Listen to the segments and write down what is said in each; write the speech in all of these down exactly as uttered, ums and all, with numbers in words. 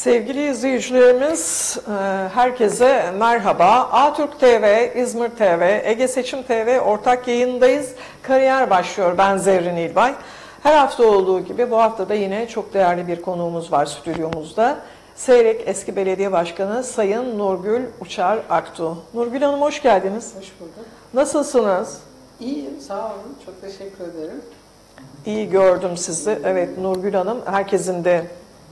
Sevgili izleyicilerimiz, herkese merhaba. Atürk T V, İzmir T V, Ege Seçim T V ortak yayındayız. Kariyer başlıyor. Ben Zerrin İlbay. Her hafta olduğu gibi bu hafta da yine çok değerli bir konuğumuz var stüdyomuzda. Seyrek eski belediye başkanı Sayın Nurgül Uçar Aktuğ. Nurgül Hanım hoş geldiniz. Hoş bulduk. Nasılsınız? İyiyim, sağ olun. Çok teşekkür ederim. İyi gördüm sizi. Evet, Nurgül Hanım herkesin de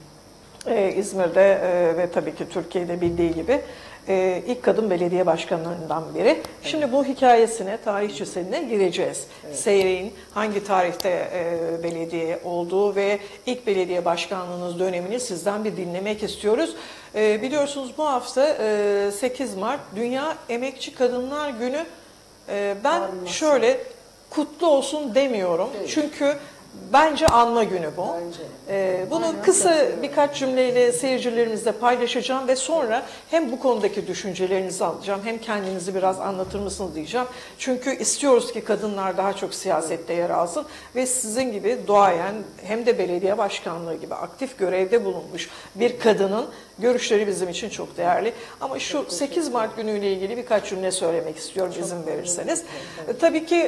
Ee, İzmir'de e, ve tabii ki Türkiye'de bildiği gibi e, ilk kadın belediye başkanlarından biri. Evet. Şimdi bu hikayesine, tarihçesine gireceğiz. Evet. Seyrek'in hangi tarihte e, belediye olduğu ve ilk belediye başkanlığınız dönemini sizden bir dinlemek istiyoruz. E, biliyorsunuz bu hafta e, sekiz Mart Dünya Emekçi Kadınlar Günü. E, ben Anlasın. şöyle kutlu olsun demiyorum. Evet. Çünkü bence anma günü bu. Bence. Ee, bunu Aynen. kısa birkaç cümleyle seyircilerimizle paylaşacağım ve sonra hem bu konudaki düşüncelerinizi alacağım hem kendinizi biraz anlatır mısınız diyeceğim. Çünkü istiyoruz ki kadınlar daha çok siyasette yer alsın ve sizin gibi doğayan hem de belediye başkanlığı gibi aktif görevde bulunmuş bir kadının görüşleri bizim için çok değerli. Ama şu sekiz Mart günüyle ilgili birkaç cümle söylemek istiyorum çok izin verirseniz. Evet. Tabii ki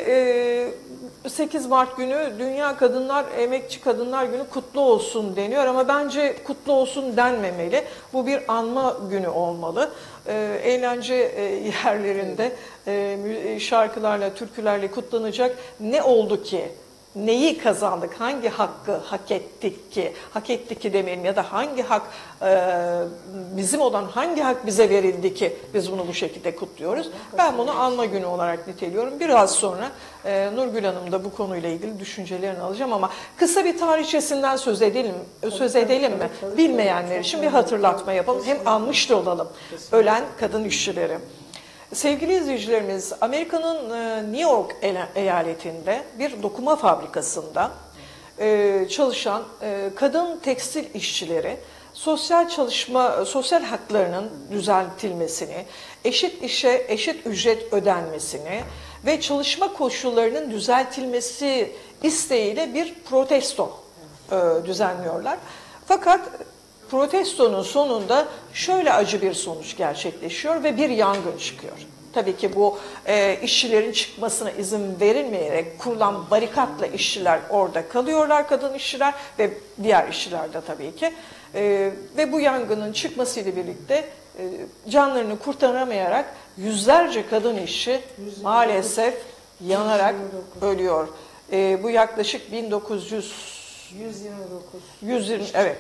e, sekiz Mart günü Dünya Kadınlar Emekçi Kadınlar Günü kutlu olsun deniyor ama bence kutlu olsun denmemeli. Bu bir anma günü olmalı. E, eğlence e, yerlerinde e, şarkılarla, türkülerle kutlanacak ne oldu ki? Neyi kazandık, hangi hakkı hak ettik ki, hak ettik ki demeyelim ya da hangi hak e, bizim olan hangi hak bize verildi ki biz bunu bu şekilde kutluyoruz. Ben bunu anma günü olarak niteliyorum. Biraz sonra e, Nurgül Hanım da bu konuyla ilgili düşüncelerini alacağım ama kısa bir tarihçesinden söz edelim, söz edelim mi? Bilmeyenler için bir hatırlatma yapalım. Hem anmış da olalım ölen kadın işçileri. Sevgili izleyicilerimiz, Amerika'nın New York eyaletinde bir dokuma fabrikasında çalışan kadın tekstil işçileri sosyal çalışma, sosyal haklarının düzeltilmesini, eşit işe eşit ücret ödenmesini ve çalışma koşullarının düzeltilmesi isteğiyle bir protesto düzenliyorlar. Fakat protestonun sonunda şöyle acı bir sonuç gerçekleşiyor ve bir yangın çıkıyor. Tabii ki bu e, işçilerin çıkmasına izin verilmeyerek kurulan barikatla işçiler orada kalıyorlar, kadın işçiler ve diğer işçiler de tabii ki. E, ve bu yangının çıkmasıyla birlikte e, canlarını kurtaramayarak yüzlerce kadın işçi maalesef yanarak ölüyor. E, bu yaklaşık bin dokuz yüz yüz yirmi dokuz. yüz yirmi evet.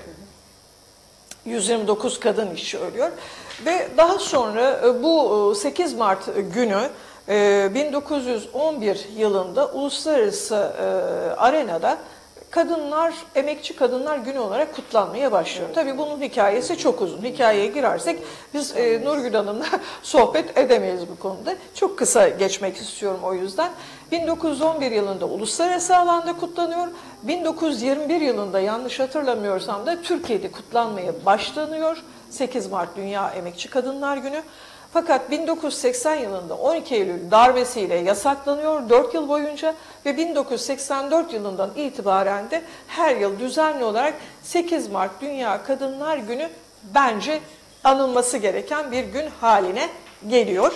yüz yirmi dokuz kadın işçi ölüyor ve daha sonra bu sekiz Mart günü bin dokuz yüz on bir yılında uluslararası arenada Kadınlar, Emekçi Kadınlar Günü olarak kutlanmaya başlıyor. Tabii bunun hikayesi çok uzun. Hikayeye girersek biz e, Nurgül Hanım'la sohbet edemeyiz bu konuda. Çok kısa geçmek istiyorum o yüzden. bin dokuz yüz on bir yılında uluslararası alanda kutlanıyor. bin dokuz yüz yirmi bir yılında yanlış hatırlamıyorsam da Türkiye'de kutlanmaya başlanıyor. sekiz Mart Dünya Emekçi Kadınlar Günü. Fakat bin dokuz yüz seksen yılında on iki Eylül darbesiyle yasaklanıyor dört yıl boyunca ve bin dokuz yüz seksen dört yılından itibaren de her yıl düzenli olarak sekiz Mart Dünya Kadınlar Günü bence anılması gereken bir gün haline geliyor.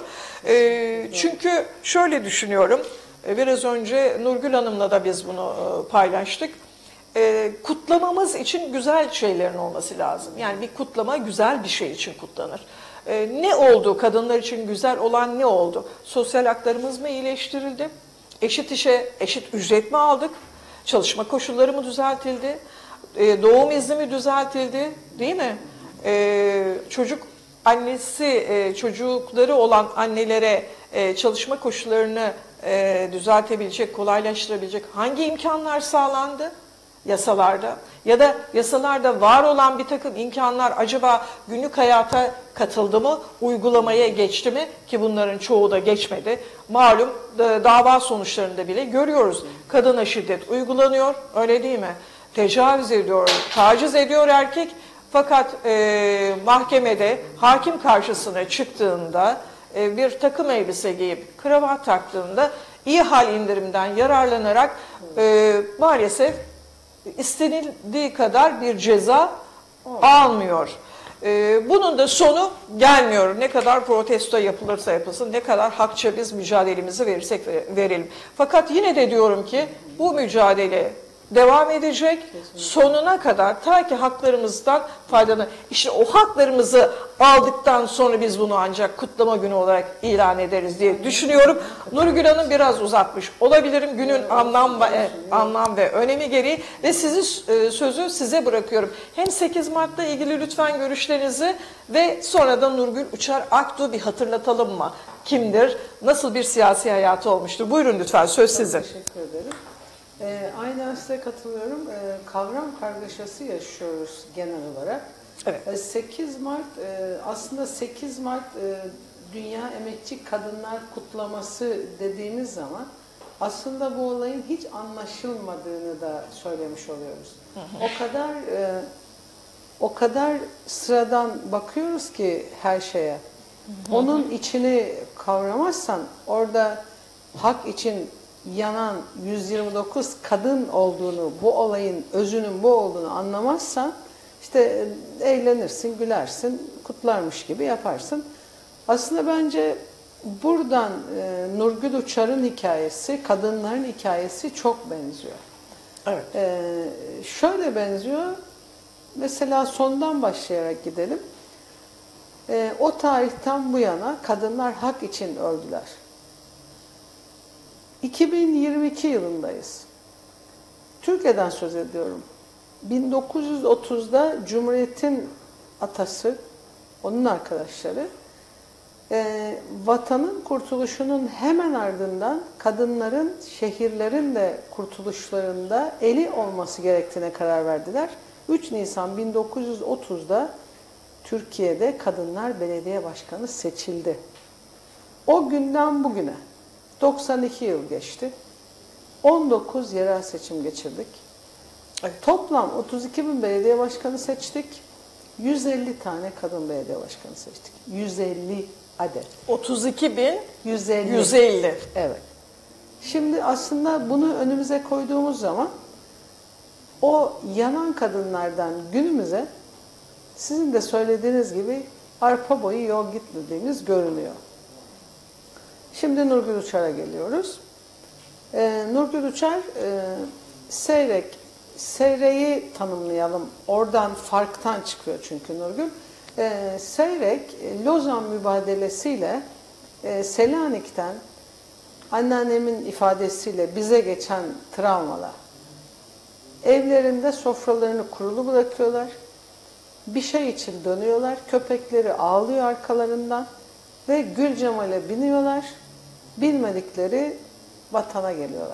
E, çünkü şöyle düşünüyorum, biraz önce Nurgül Hanım'la da biz bunu paylaştık. E, kutlamamız için güzel şeylerin olması lazım. Yani bir kutlama güzel bir şey için kutlanır. E, ne oldu? Kadınlar için güzel olan ne oldu? Sosyal haklarımız mı iyileştirildi? Eşit işe eşit ücret mi aldık? Çalışma koşulları mı düzeltildi? E, doğum izni mi düzeltildi? Değil mi? E, çocuk annesi, e, çocukları olan annelere e, çalışma koşullarını e, düzeltebilecek, kolaylaştırabilecek hangi imkanlar sağlandı? Yasalarda ya da yasalarda var olan bir takım imkanlar acaba günlük hayata katıldı mı, uygulamaya geçti mi ki bunların çoğu da geçmedi. Malum dava sonuçlarında bile görüyoruz. Kadına şiddet uygulanıyor, öyle değil mi? Tecavüz ediyor, taciz ediyor erkek fakat e, mahkemede hakim karşısına çıktığında e, bir takım elbise giyip kravat taktığında iyi hal indirimden yararlanarak e, maalesef istenildiği kadar bir ceza almıyor. Ee, bunun da sonu gelmiyor. Ne kadar protesto yapılırsa yapılsın, ne kadar hakça biz mücadelemizi verirsek verelim. Fakat yine de diyorum ki bu mücadele devam edecek sonuna kadar, ta ki haklarımızdan faydalan. İşte o haklarımızı aldıktan sonra biz bunu ancak kutlama günü olarak ilan ederiz diye düşünüyorum. Nurgül Hanım biraz uzatmış olabilirim günün anlam ve, anlam ve önemi gereği ve sizi sözü size bırakıyorum. Hem sekiz Mart'la ilgili lütfen görüşlerinizi ve sonra da Nurgül Uçar Aktuğ bir hatırlatalım mı? Kimdir? Nasıl bir siyasi hayatı olmuştur? Buyurun lütfen, söz sizin. Teşekkür ederim. Ee, aynen size katılıyorum. Ee, kavram kargaşası yaşıyoruz genel olarak. Evet. Ee, sekiz Mart e, aslında sekiz Mart e, Dünya Emekçi Kadınlar Kutlaması dediğimiz zaman aslında bu olayın hiç anlaşılmadığını da söylemiş oluyoruz. Hı hı. O kadar e, o kadar sıradan bakıyoruz ki her şeye. Hı hı. Onun içini kavramazsan orada hak için yanan yüz yirmi dokuz kadın olduğunu, bu olayın özünün bu olduğunu anlamazsan işte eğlenirsin, gülersin, kutlarmış gibi yaparsın. Aslında bence buradan e, Nurgül Uçar'ın hikayesi, kadınların hikayesi çok benziyor. Evet. E, şöyle benziyor, mesela sondan başlayarak gidelim. E, o tarihten bu yana kadınlar hak için öldüler. iki bin yirmi iki yılındayız. Türkiye'den söz ediyorum. bin dokuz yüz otuzda Cumhuriyet'in atası, onun arkadaşları, e, vatanın kurtuluşunun hemen ardından kadınların şehirlerin de kurtuluşlarında eli olması gerektiğine karar verdiler. üç Nisan bin dokuz yüz otuzda Türkiye'de kadınlar belediye başkanı seçildi. O günden bugüne doksan iki yıl geçti. on dokuz yerel seçim geçirdik. Evet. Toplam otuz iki bin belediye başkanı seçtik. yüz elli tane kadın belediye başkanı seçtik. yüz elli adet. otuz iki bin yüz elli. yüz elli. Evet. Şimdi aslında bunu önümüze koyduğumuz zaman o yanan kadınlardan günümüze sizin de söylediğiniz gibi arpa boyu yol gitmediğimiz görünüyor. Şimdi Nurgül Uçar'a geliyoruz. Ee, Nurgül Uçar, e, Seyrek, Seyrek'i tanımlayalım. Oradan farktan çıkıyor çünkü Nurgül. Ee, Seyrek, Lozan mübadelesiyle e, Selanik'ten anneannemin ifadesiyle bize geçen travmalar. Evlerinde sofralarını kurulu bırakıyorlar. Bir şey için dönüyorlar. Köpekleri ağlıyor arkalarından ve Gül Cemal'e biniyorlar. Bilmedikleri vatana geliyorlar.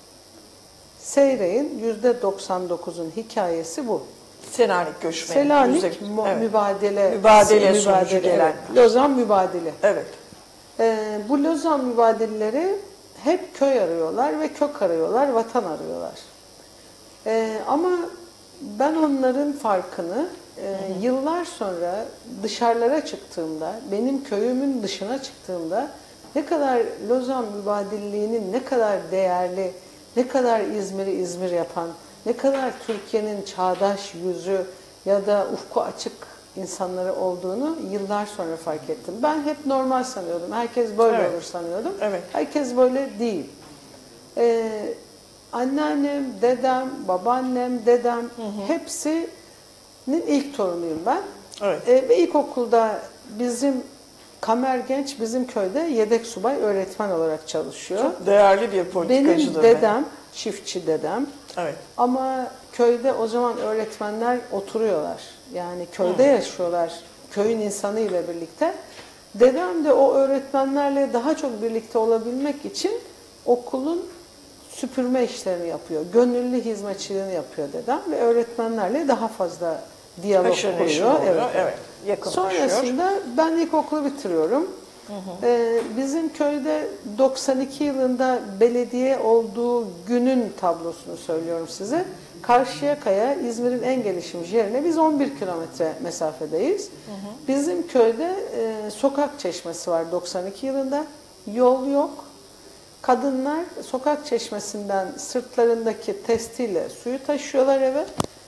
Seyrek'in yüzde doksan dokuzun hikayesi bu. Selanik göçmeni. Selanik yüzde, evet. mübadele, mübadele mübadele sonucu gelen. Evet. Lozan mübadele. Evet. Ee, bu Lozan mübadeleleri hep köy arıyorlar ve kök arıyorlar, vatan arıyorlar. Ee, ama ben onların farkını e, hı hı. yıllar sonra dışarılara çıktığımda, benim köyümün dışına çıktığımda ne kadar Lozan mübadeleliğinin ne kadar değerli, ne kadar İzmir'i İzmir yapan, ne kadar Türkiye'nin çağdaş yüzü ya da ufku açık insanları olduğunu yıllar sonra fark ettim. Ben hep normal sanıyordum. Herkes böyle evet. olur sanıyordum. Evet. Herkes böyle değil. Ee, anneannem, dedem, babaannem, dedem hı hı. hepsinin ilk torunuyum ben. Evet. Ee, ve ilkokulda bizim Kamer Genç bizim köyde yedek subay öğretmen olarak çalışıyor. Çok değerli bir politikacıdır. Benim dedem, çiftçi dedem. Evet. Ama köyde o zaman öğretmenler oturuyorlar. Yani köyde hmm. yaşıyorlar. Köyün insanı ile birlikte. Dedem de o öğretmenlerle daha çok birlikte olabilmek için okulun süpürme işlerini yapıyor. Gönüllü hizmetçiliğini yapıyor dedem ve öğretmenlerle daha fazla diyalog kuruyor. Evet, evet. Sonrasında ben ilkokulu bitiriyorum. Hı hı. Ee, bizim köyde doksan iki yılında belediye olduğu günün tablosunu söylüyorum size. Karşıyaka'ya, İzmir'in en gelişmiş yerine biz on bir kilometre mesafedeyiz. Hı hı. Bizim köyde e, sokak çeşmesi var doksan iki yılında. Yol yok. Kadınlar sokak çeşmesinden sırtlarındaki testiyle suyu taşıyorlar eve.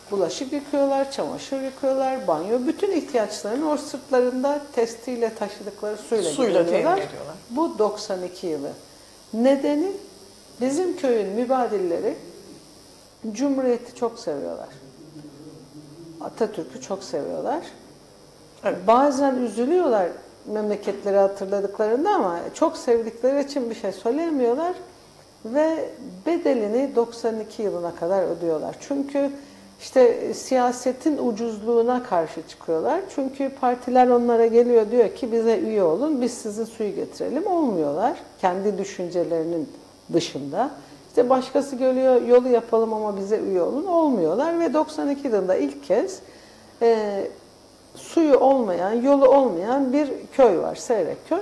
Bulaşık yıkıyorlar, çamaşır yıkıyorlar, banyo. Bütün ihtiyaçlarını o sırtlarında testiyle taşıdıkları suyla, Suyla temin gideriyorlar. ediyorlar. Bu doksan iki yılı. Nedeni bizim köyün mübadilleri Cumhuriyeti çok seviyorlar. Atatürk'ü çok seviyorlar. Evet. Bazen üzülüyorlar memleketleri hatırladıklarında ama çok sevdikleri için bir şey söyleyemiyorlar ve bedelini doksan iki yılına kadar ödüyorlar. Çünkü işte siyasetin ucuzluğuna karşı çıkıyorlar. Çünkü partiler onlara geliyor, diyor ki bize üye olun, biz sizin suyu getirelim. Olmuyorlar. Kendi düşüncelerinin dışında. İşte başkası geliyor, yolu yapalım ama bize üye olun. Olmuyorlar ve doksan iki yılında ilk kez e, suyu olmayan, yolu olmayan bir köy var, Seyrekköy.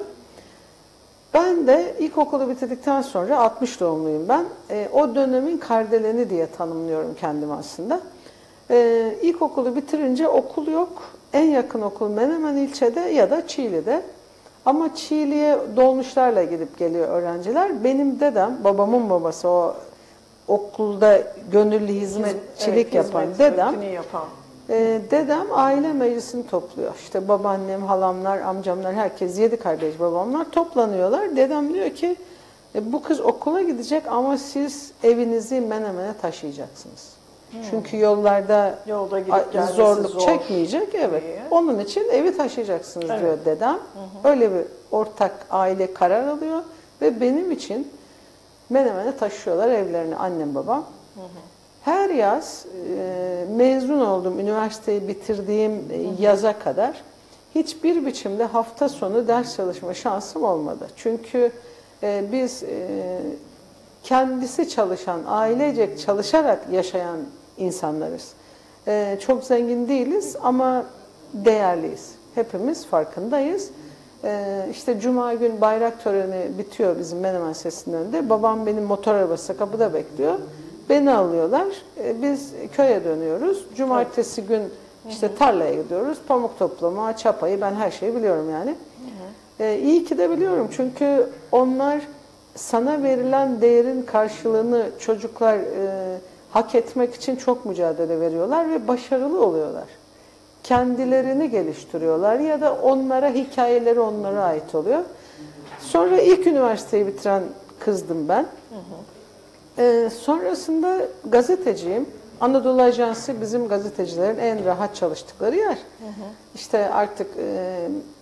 Ben de ilkokulu bitirdikten sonra, altmış doğumluyum ben, e, o dönemin kardeleni diye tanımlıyorum kendimi aslında. E, ilkokulu bitirince okul yok. En yakın okul Menemen ilçede ya da Çiğli'de. Ama Çiğli'ye dolmuşlarla gidip geliyor öğrenciler. Benim dedem, babamın babası, o okulda gönüllü hizmetçilik evet, yapan hizmet, dedem, yapan. e, dedem aile meclisini topluyor. İşte babaannem, halamlar, amcamlar, herkes, yedi kardeş babamlar toplanıyorlar. Dedem diyor ki e, bu kız okula gidecek ama siz evinizi Menemen'e taşıyacaksınız. Hmm. Çünkü yollarda Yolda gidip zorluk zor. çekmeyecek. Evet. İyi. Onun için evi taşıyacaksınız evet. diyor dedem. Hı hı. Öyle bir ortak aile karar alıyor ve benim için Menemen'e taşıyorlar evlerini, annem babam. Hı hı. Her yaz e, mezun oldum, üniversiteyi bitirdiğim e, yaza kadar hiçbir biçimde hafta sonu ders çalışma şansım olmadı. Çünkü e, biz e, kendisi çalışan, ailecek çalışarak yaşayan insanlarız. E, çok zengin değiliz ama değerliyiz. Hepimiz farkındayız. E, işte Cuma gün bayrak töreni bitiyor bizim Menemen Sesi'nin önünde. Babam benim motor arabası kapıda bekliyor. Beni alıyorlar. E, biz köye dönüyoruz. Cumartesi gün işte tarlaya gidiyoruz. Pamuk toplama, çapayı, ben her şeyi biliyorum yani. E, iyi ki de biliyorum çünkü onlar sana verilen değerin karşılığını çocuklar e, hak etmek için çok mücadele veriyorlar ve başarılı oluyorlar. Kendilerini geliştiriyorlar ya da onlara, hikayeleri onlara ait oluyor. Sonra ilk üniversiteyi bitiren kızdım ben. Hı hı. E, sonrasında gazeteciyim. Anadolu Ajansı bizim gazetecilerin en rahat çalıştıkları yer. Hı hı. İşte artık e,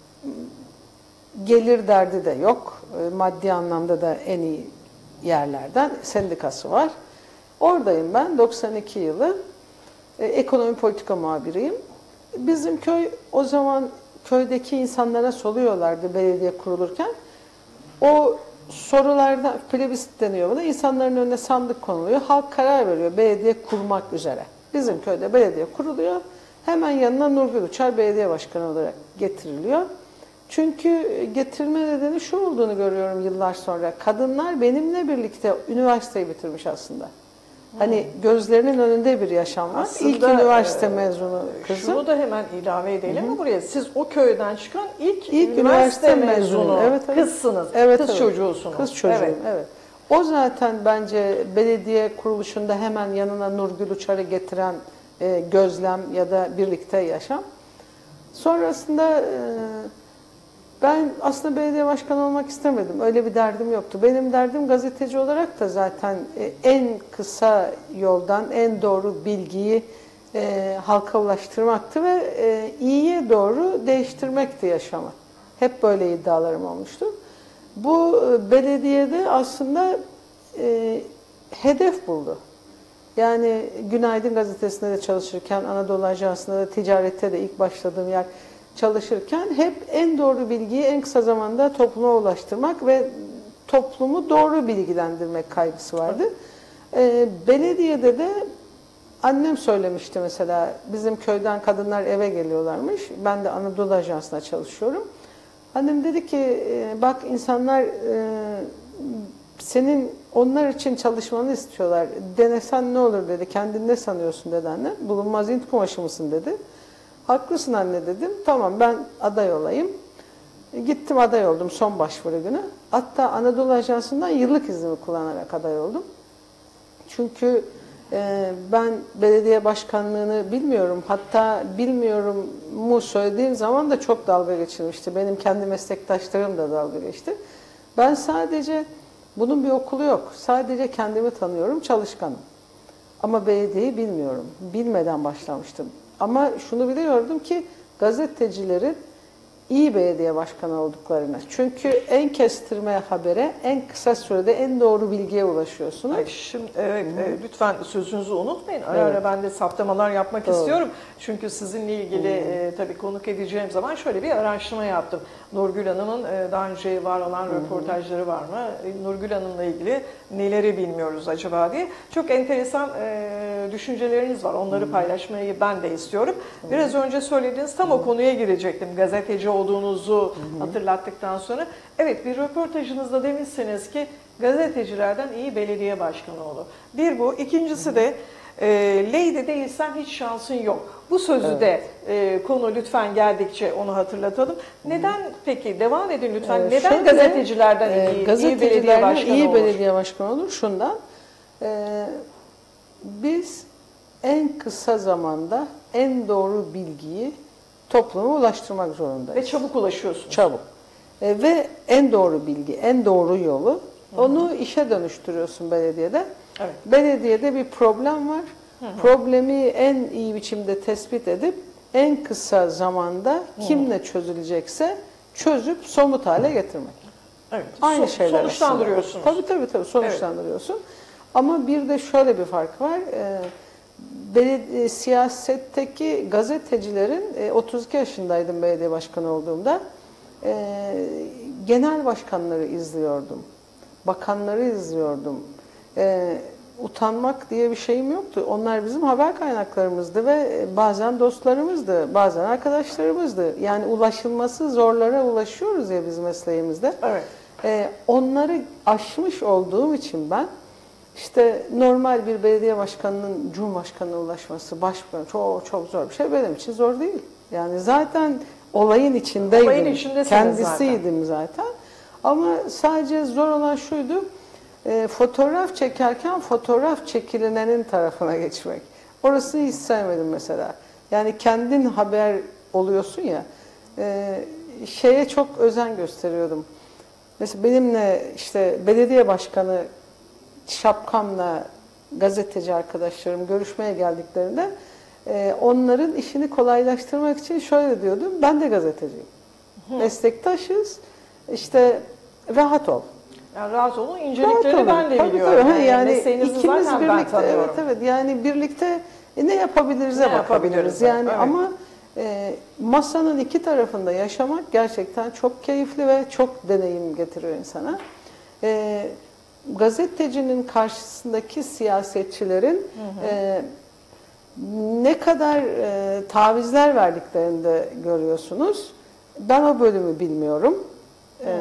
gelir derdi de yok. E, maddi anlamda da en iyi yerlerden, sendikası var. Oradayım ben doksan iki yılı. E, ekonomi politika muhabiriyim. Bizim köy, o zaman köydeki insanlara soruyorlardı belediye kurulurken. O sorularda plebisit deniyor buna. İnsanların önüne sandık konuluyor. Halk karar veriyor belediye kurmak üzere. Bizim köyde belediye kuruluyor. Hemen yanına Nurgül Uçar belediye başkanı olarak getiriliyor. Çünkü getirme nedeni şu olduğunu görüyorum yıllar sonra. Kadınlar benimle birlikte üniversiteyi bitirmiş aslında. Hani gözlerinin önünde bir yaşam var. Aslında, İlk üniversite e, mezunu kızı. Şunu da hemen ilave edelim mi buraya? Siz o köyden çıkan ilk, ilk üniversite, üniversite mezunu, mezunu. Evet, evet. Kızsınız. Evet, kız evet. çocuğusunuz. Kız çocuğum, evet. evet. O zaten bence belediye kuruluşunda hemen yanına Nurgül Uçar'ı getiren e, gözlem ya da birlikte yaşam. Sonrasında e, ben aslında belediye başkanı olmak istemedim. Öyle bir derdim yoktu. Benim derdim gazeteci olarak da zaten en kısa yoldan en doğru bilgiyi e, halka ulaştırmaktı ve e, iyiye doğru değiştirmekti yaşamı. Hep böyle iddialarım olmuştu. Bu e, belediyede aslında e, hedef buldu. Yani Günaydın Gazetesi'nde de çalışırken, Anadolu Ajansı'nda da, ticarette de ilk başladığım yer çalışırken hep en doğru bilgiyi en kısa zamanda topluma ulaştırmak ve toplumu doğru bilgilendirmek kaygısı vardı. E, belediyede de annem söylemişti mesela, bizim köyden kadınlar eve geliyorlarmış. Ben de Anadolu Ajansı'nda çalışıyorum. Annem dedi ki bak insanlar e, senin onlar için çalışmanı istiyorlar. Denesen ne olur dedi. Kendini ne sanıyorsun dedi annem. Bulunmaz Hint kumaşı mısın dedi. Haklısın anne dedim. Tamam ben aday olayım. Gittim aday oldum son başvuru günü. Hatta Anadolu Ajansı'ndan yıllık iznimi kullanarak aday oldum. Çünkü Ee, ben belediye başkanlığını bilmiyorum. Hatta bilmiyorum mu söylediğim zaman da çok dalga geçilmişti. Benim kendi meslektaşlarım da dalga geçti. Ben sadece, bunun bir okulu yok. Sadece kendimi tanıyorum, çalışkanım. Ama belediyeyi bilmiyorum. Bilmeden başlamıştım. Ama şunu biliyordum ki gazetecilerin iyi belediye başkanı olduklarını. Çünkü en kestirme habere en kısa sürede en doğru bilgiye ulaşıyorsunuz. Ay şimdi evet, e, lütfen sözünüzü unutmayın. Ara Evet. ara ben de saptamalar yapmak Doğru. istiyorum. Çünkü sizinle ilgili e, tabii konuk edeceğim zaman şöyle bir araştırma yaptım. Nurgül Hanım'ın e, daha önce var olan röportajları var mı? E, Nurgül Hanım'la ilgili neleri bilmiyoruz acaba diye. Çok enteresan e, düşünceleriniz var. Onları paylaşmayı ben de istiyorum. Biraz önce söylediğiniz tam o konuya girecektim. Gazeteci olduğunuzu hatırlattıktan sonra. Evet, bir röportajınızda demişsiniz ki gazetecilerden iyi belediye başkanı olur. Bir bu. İkincisi de e, Lady değilsen hiç şansın yok. Bu sözü Evet. de e, konu lütfen geldikçe onu hatırlatalım. Neden peki? Devam edin lütfen. Ee, Neden şöyle, gazetecilerden e, iyi, iyi gazetecilerden belediye başkanı iyi olur? belediye başkanı olur? Şundan. e, biz en kısa zamanda en doğru bilgiyi topluma ulaştırmak zorundayız. Ve çabuk ulaşıyorsunuz. Çabuk. E, ve en doğru bilgi, en doğru yolu, onu işe dönüştürüyorsun belediyede. Evet. Belediyede bir problem var. Hı hı. Problemi en iyi biçimde tespit edip en kısa zamanda kimle çözülecekse çözüp somut hale getirmek. Evet. Aynı So- şeyler. sonuçlandırıyorsunuz. Tabii tabii tabii sonuçlandırıyorsun. Evet. Ama bir de şöyle bir fark var. Ee, belediye, siyasetteki gazetecilerin, e, otuz iki yaşındaydım belediye başkanı olduğumda, e, genel başkanları izliyordum. Bakanları izliyordum. E, utanmak diye bir şeyim yoktu. Onlar bizim haber kaynaklarımızdı ve bazen dostlarımızdı, bazen arkadaşlarımızdı. Yani ulaşılması zorlara ulaşıyoruz ya biz mesleğimizde. Evet. Ee, onları aşmış olduğum için ben işte normal bir belediye başkanının Cumhurbaşkanı'na ulaşması, başbakan çok çok zor bir şey. Benim için zor değil. Yani zaten olayın içindeydim. Olayın içindesiniz Kendisiydim zaten. zaten. Ama sadece zor olan şuydu. E, fotoğraf çekerken fotoğraf çekilinenin tarafına geçmek. Orasını hiç sevmedim mesela. Yani kendin haber oluyorsun ya, e, şeye çok özen gösteriyordum. Mesela benimle işte belediye başkanı şapkamla gazeteci arkadaşlarım görüşmeye geldiklerinde e, onların işini kolaylaştırmak için şöyle diyordum, ben de gazeteciyim. Hı. Meslektaşız, işte rahat ol. Yani rahat olun, incelikleri ben de tabii, biliyorum. Tabii. Yani, yani ikimiz zaten birlikte, ben evet evet. Yani birlikte e, ne yapabiliriz'e ne bakabiliriz. yapabiliriz, Yani evet. ama e, masanın iki tarafında yaşamak gerçekten çok keyifli ve çok deneyim getiriyor insana. E, gazetecinin karşısındaki siyasetçilerin hı hı. E, ne kadar e, tavizler verdiklerini de görüyorsunuz. Ben o bölümü bilmiyorum. E,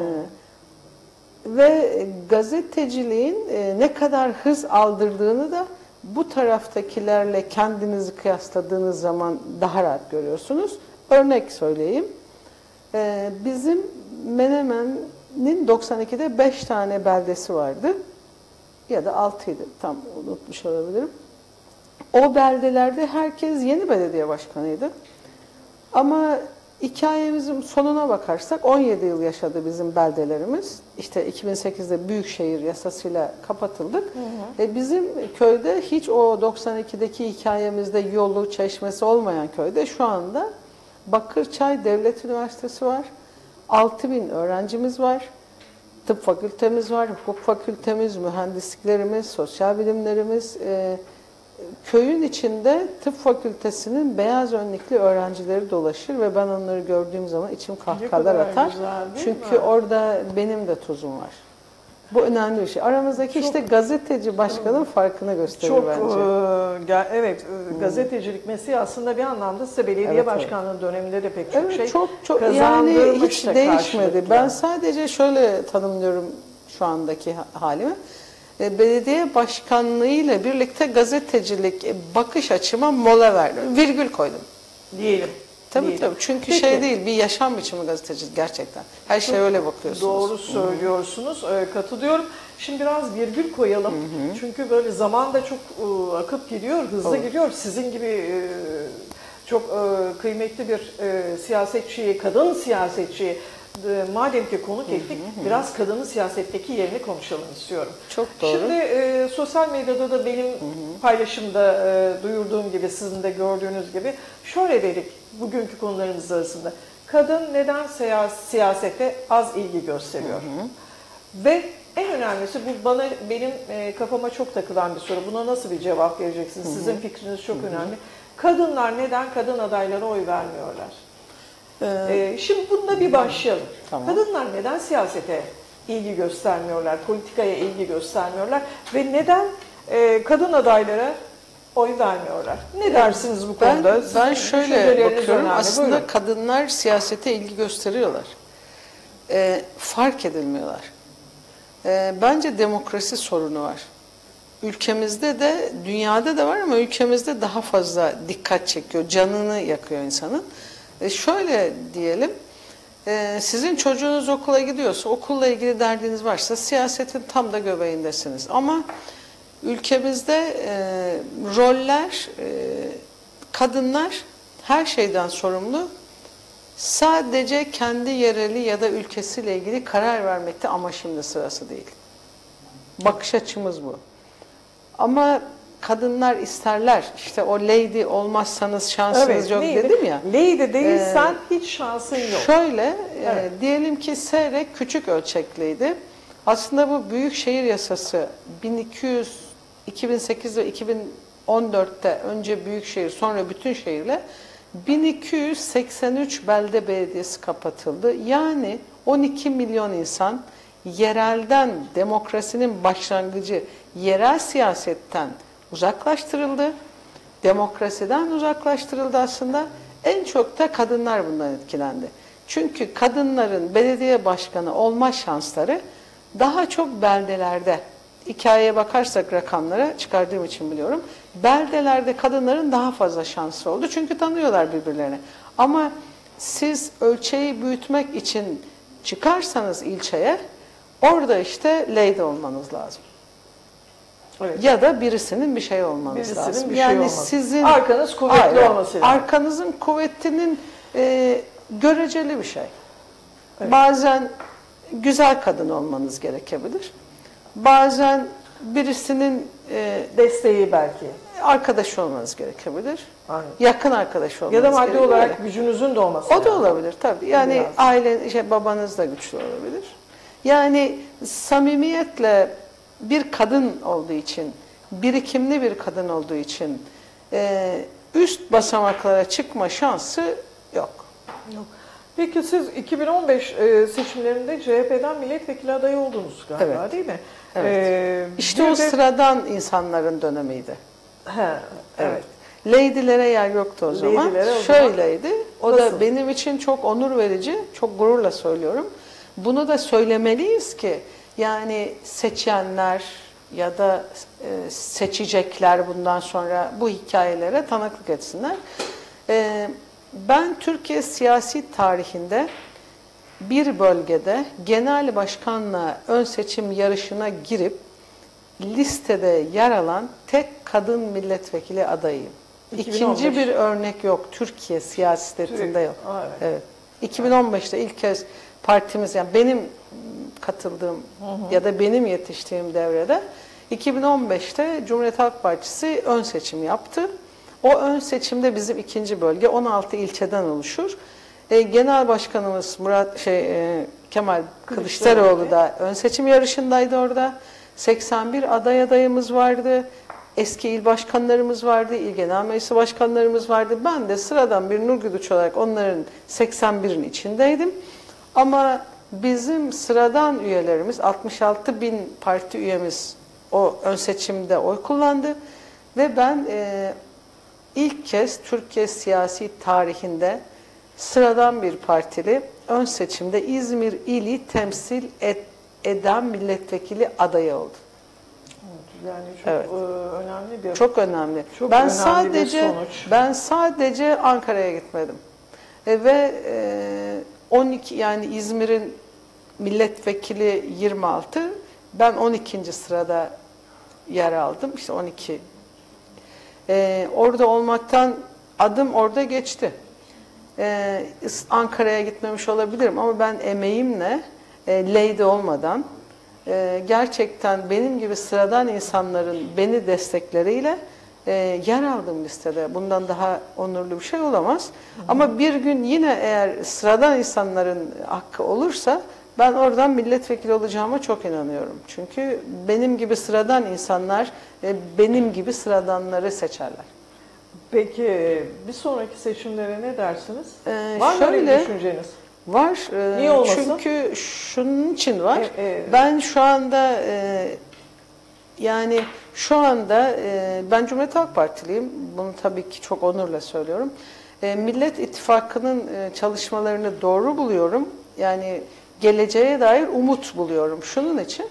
Ve gazeteciliğin e, ne kadar hız aldırdığını da bu taraftakilerle kendinizi kıyasladığınız zaman daha rahat görüyorsunuz. Örnek söyleyeyim. E, bizim Menemen'in doksan ikide beş tane beldesi vardı. Ya da altıydı. Tam unutmuş olabilirim. O beldelerde herkes yeni belediye başkanıydı. Ama hikayemizin sonuna bakarsak on yedi yıl yaşadı bizim beldelerimiz. İşte iki bin sekizde Büyükşehir Yasası'yla kapatıldık. Hı hı. E bizim köyde hiç o doksan ikideki hikayemizde yolu, çeşmesi olmayan köyde şu anda Bakırçay Devlet Üniversitesi var. altı bin öğrencimiz var. Tıp fakültemiz var, hukuk fakültemiz, mühendisliklerimiz, sosyal bilimlerimiz. E, Köyün içinde tıp fakültesinin beyaz önlüklü öğrencileri dolaşır ve ben onları gördüğüm zaman içim kahkahalar atar. Güzel, çünkü mi? Orada benim de tuzum var. Bu önemli bir şey. Aramızdaki çok, işte gazeteci başkanın farkını gösteriyor çok, bence. E, evet, e, gazetecilik mesleği aslında bir anlamda size belediye evet, başkanlığı evet. döneminde de pek çok evet, şey çok, çok, yani hiç değişmedi. Ben sadece şöyle tanımlıyorum şu andaki halimi. Belediye başkanlığı ile birlikte gazetecilik bakış açıma mola verdim. Virgül koydum. Diyelim. Tabii değil. tabii. Çünkü Peki, şey değil, bir yaşam biçimi gazetecilik gerçekten. Her şeye öyle bakıyorsunuz. Doğru söylüyorsunuz, e, katılıyorum. Şimdi biraz virgül koyalım. Hı hı. Çünkü böyle zaman da çok e, akıp gidiyor, hızlı Olur. gidiyor. Sizin gibi e, çok e, kıymetli bir e, siyasetçiyi, kadın siyasetçiyi e, madem ki konuk ettik, hı hı. biraz kadının siyasetteki yerini konuşalım istiyorum. Çok doğru. Şimdi e, sosyal medyada da benim hı hı. paylaşımda e, duyurduğum gibi, sizin de gördüğünüz gibi şöyle dedik bugünkü konularımız arasında. Kadın neden siyasete az ilgi gösteriyor? Hı hı. Ve en önemlisi, bu bana benim e, kafama çok takılan bir soru. Buna nasıl bir cevap vereceksiniz? Hı hı. Sizin fikriniz çok hı hı. önemli. Kadınlar neden kadın adaylara oy vermiyorlar? Ee, ee, şimdi bununla bir başlayalım. Tamam. Kadınlar neden siyasete ilgi göstermiyorlar, politikaya ilgi göstermiyorlar ve neden e, kadın adaylara oy vermiyorlar? Ne dersiniz bu ben, konuda? Ben şöyle bakıyorum, önemli. aslında Buyurun. kadınlar siyasete ilgi gösteriyorlar. Ee, fark edilmiyorlar. Ee, bence demokrasi sorunu var. Ülkemizde de, dünyada da var ama ülkemizde daha fazla dikkat çekiyor, canını yakıyor insanın. E şöyle diyelim, e, sizin çocuğunuz okula gidiyorsa, okulla ilgili derdiniz varsa siyasetin tam da göbeğindesiniz. Ama ülkemizde e, roller, e, kadınlar her şeyden sorumlu. Sadece kendi yereli ya da ülkesiyle ilgili karar vermekte, ama şimdi sırası değil. Bakış açımız bu. Ama kadınlar isterler, işte o lady olmazsanız şansınız evet, yok neydi? Dedim ya. Lady değilsen ee, hiç şansın yok. Şöyle, evet. e, diyelim ki Seyrek küçük ölçekliydi. Aslında bu Büyükşehir Yasası bin iki yüz, iki bin sekiz ve iki bin on dörtte önce Büyükşehir sonra bütün şehirle bin iki yüz seksen üç belde belediyesi kapatıldı. Yani on iki milyon insan yerelden, demokrasinin başlangıcı yerel siyasetten uzaklaştırıldı. Demokrasiden uzaklaştırıldı aslında. En çok da kadınlar bundan etkilendi. Çünkü kadınların belediye başkanı olma şansları daha çok beldelerde, hikayeye bakarsak rakamlara çıkardığım için biliyorum, beldelerde kadınların daha fazla şansı oldu. Çünkü tanıyorlar birbirlerini. Ama siz ölçeği büyütmek için çıkarsanız ilçeye, orada işte lady olmanız lazım. Evet. Ya da birisinin bir şey olmanız birisinin lazım. Bir yani şey olması. Sizin arkanız kuvvetli hayır, olması lazım. Arkanızın kuvvetinin e, göreceli bir şey. Evet. Bazen güzel kadın olmanız gerekebilir. Bazen birisinin e, desteği belki. Arkadaş olmanız gerekebilir. Aynen. Yakın arkadaş olmanız gerekebilir. Ya da maddi gerekebilir. olarak gücünüzün de olması O lazım. da olabilir tabii. Yani biraz. Aile, işte babanız da güçlü olabilir. Yani samimiyetle bir kadın olduğu için, birikimli bir kadın olduğu için e, üst basamaklara çıkma şansı yok. Yok. Peki siz iki bin on beş e, seçimlerinde C H P'den milletvekili adayı oldunuz galiba evet. değil mi? Evet. Ee, işte o de... sıradan insanların dönemiydi. He, evet. evet. Lady'lere yer yoktu o zaman. Lady'lere o Şöyleydi. Zaman... O Nasıl? da benim için çok onur verici, çok gururla söylüyorum. Bunu da söylemeliyiz ki yani seçenler ya da e, seçecekler bundan sonra bu hikayelere tanıklık etsinler. E, ben Türkiye siyasi tarihinde bir bölgede genel başkanla ön seçim yarışına girip listede yer alan tek kadın milletvekili adayıyım. iki bin on beş. İkinci bir örnek yok. Türkiye siyasetinde yok. Aa, evet. Evet. iki bin on beşte ilk kez partimiz, yani benim katıldığım hı hı. ya da benim yetiştiğim devrede iki bin on beşte Cumhuriyet Halk Partisi ön seçim yaptı. O ön seçimde bizim ikinci bölge on altı ilçeden oluşur. E, Genel Başkanımız Murat şey e, Kemal Kılıçdaroğlu, Kılıçdaroğlu da ön seçim yarışındaydı orada. seksen bir aday adayımız vardı. Eski il başkanlarımız vardı, il genel meclisi başkanlarımız vardı. Ben de sıradan bir Nurgüdüç olarak onların seksen birin içindeydim. Ama bizim sıradan üyelerimiz, altmış altı bin parti üyemiz o ön seçimde oy kullandı. Ve ben e, ilk kez Türkiye siyasi tarihinde sıradan bir partili ön seçimde İzmir ili temsil et, eden milletvekili adayı oldu. Yani çok evet. önemli bir çok önemli. Çok ben önemli sadece bir sonuç. ben sadece Ankara'ya gitmedim. E, ve e, on iki, yani İzmir'in milletvekili yirmi altı, ben on ikinci sırada yer aldım. İşte on iki. E, orada olmaktan adım orada geçti. E, Ankara'ya gitmemiş olabilirim ama ben emeğimle, e, lady olmadan, e, gerçekten benim gibi sıradan insanların beni destekleriyle e, yer aldım listede. Bundan daha onurlu bir şey olamaz. Hı hı. Ama bir gün yine eğer sıradan insanların hakkı olursa ben oradan milletvekili olacağıma çok inanıyorum. Çünkü benim gibi sıradan insanlar e, benim gibi sıradanları seçerler. Peki bir sonraki seçimlere ne dersiniz? Ee, var mı şöyle, öyle düşünceniz? Var. E, Niye olmasın? Çünkü şunun için var. E, e, ben şu anda e, yani şu anda e, ben Cumhuriyet Halk Partiliyim. Bunu tabii ki çok onurla söylüyorum. E, Millet İttifakı'nın e, çalışmalarını doğru buluyorum. Yani geleceğe dair umut buluyorum. Şunun için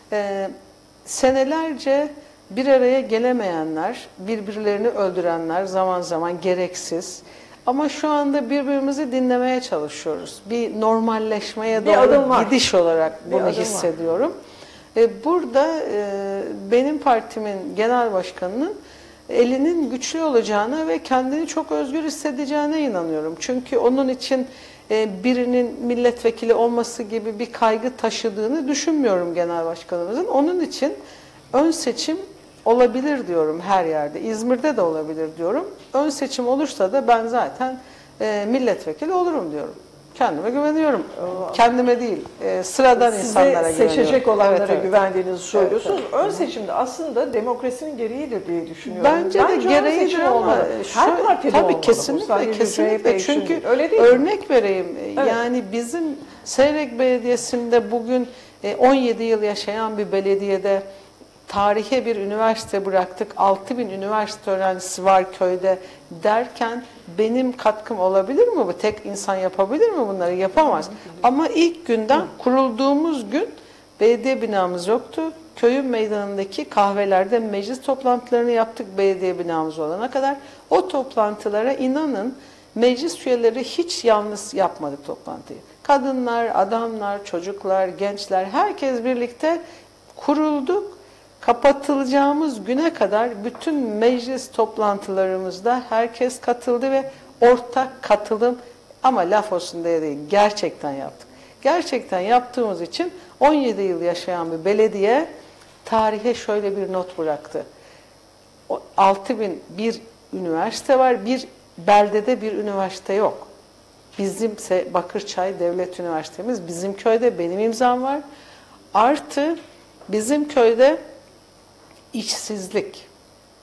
e, senelerce bir araya gelemeyenler, birbirlerini öldürenler, zaman zaman gereksiz. Ama şu anda birbirimizi dinlemeye çalışıyoruz. Bir normalleşmeye bir doğru gidiş olarak bir bunu hissediyorum. E, burada e, benim partimin genel başkanının elinin güçlü olacağına ve kendini çok özgür hissedeceğine inanıyorum. Çünkü onun için e, birinin milletvekili olması gibi bir kaygı taşıdığını düşünmüyorum genel başkanımızın. Onun için ön seçim olabilir diyorum her yerde. İzmir'de de olabilir diyorum. Ön seçim olursa da ben zaten e, milletvekili olurum diyorum. Kendime güveniyorum. Kendime değil, e, sıradan Size insanlara güveniyorum. seçecek olanlara evet, evet. güvendiğinizi söylüyorsunuz. Evet, evet. Ön seçimde aslında demokrasinin gereğidir diye düşünüyorum. Bence, Bence de gereğidir ama şu, her partide tabii olmalı. kesinlikle, kesinlikle. Çünkü öyle değil örnek mi? vereyim. Evet. Yani bizim Seyrek Belediyesi'nde bugün on yedi yıl yaşayan bir belediyede tarihe bir üniversite bıraktık, altı bin üniversite öğrencisi var köyde derken benim katkım olabilir mi? Bu tek insan yapabilir mi bunları? Yapamaz. Ama ilk günden, kurulduğumuz gün belediye binamız yoktu. Köyün meydanındaki kahvelerde meclis toplantılarını yaptık belediye binamız olana kadar. O toplantılara inanın meclis üyeleri hiç yalnız yapmadık toplantıyı. Kadınlar, adamlar, çocuklar, gençler herkes birlikte kurulduk. Kapatılacağımız güne kadar bütün meclis toplantılarımızda herkes katıldı ve ortak katılım, ama laf olsun diye değil, gerçekten yaptık. Gerçekten yaptığımız için on yedi yıl yaşayan bir belediye tarihe şöyle bir not bıraktı. altı bin bir üniversite var, bir beldede bir üniversite yok. Bizimse Bakırçay Devlet Üniversitemiz, bizim köyde benim imzam var. Artı bizim köyde İşsizlik,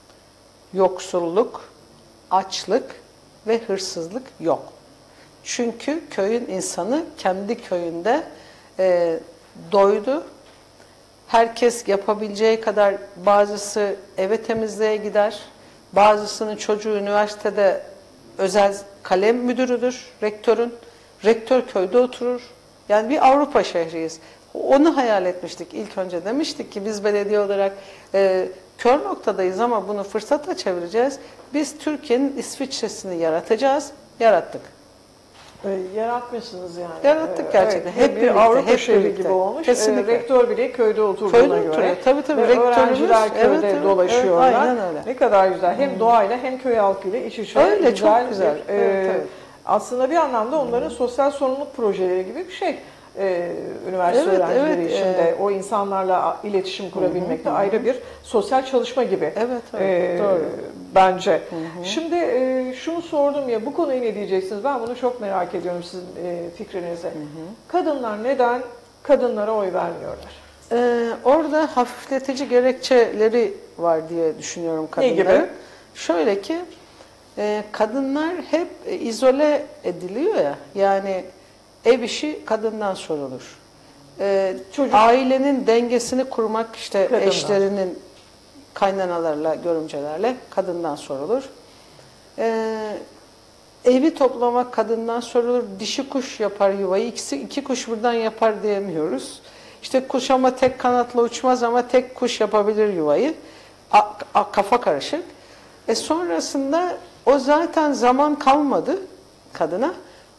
yoksulluk, açlık ve hırsızlık yok. Çünkü köyün insanı kendi köyünde e, doydu. Herkes yapabileceği kadar, bazısı eve temizliğe gider, bazısının çocuğu üniversitede özel kalem müdürüdür, rektörün. Rektör köyde oturur. Yani bir Avrupa şehriyiz. Onu hayal etmiştik ilk önce. Demiştik ki biz belediye olarak e, kör noktadayız ama bunu fırsata çevireceğiz. Biz Türkiye'nin İsviçre'sini yaratacağız. Yarattık. E, yaratmışsınız yani. Yarattık gerçekten. Evet, hep bir birlikte, Avrupa hep şehri birlikte. gibi olmuş. Kesinlikle. E, rektör bile köyde oturduğuna köyde göre. Oturuyor. Tabii tabii. Ve öğrenciler köyde evet, evet, dolaşıyorlar. Evet, aynen öyle. Ne kadar güzel. Hem hmm. doğayla hem köy halkıyla iç içe. Öyle, güzel, çok güzel. Bir, evet, e, evet. Aslında bir anlamda onların sosyal sorumluluk projeleri gibi bir şey. Ee, üniversite evet, öğrencileri evet, için de e, o insanlarla iletişim kurabilmek de ayrı bir sosyal çalışma gibi. Evet, evet ee, doğru. Bence. Hı hı. Şimdi e, şunu sordum ya, bu konuyu ne diyeceksiniz? Ben bunu çok merak ediyorum sizin e, fikrinize. Hı hı. Kadınlar neden kadınlara oy vermiyorlar? Ee, orada hafifletici gerekçeleri var diye düşünüyorum kadınların. Ne gibi? Şöyle ki e, kadınlar hep e, izole ediliyor ya, yani ev işi kadından sorulur. Ee, Çocuk. Ailenin dengesini kurmak işte Kadınlar. Eşlerinin kaynanalarla, görümcelerle kadından sorulur. Ee, evi toplamak kadından sorulur. Dişi kuş yapar yuvayı, ikisi iki kuş buradan yapar diyemiyoruz. İşte kuş ama tek kanatla uçmaz ama tek kuş yapabilir yuvayı. A, a, kafa karışık. E sonrasında o zaten zaman kalmadı kadına.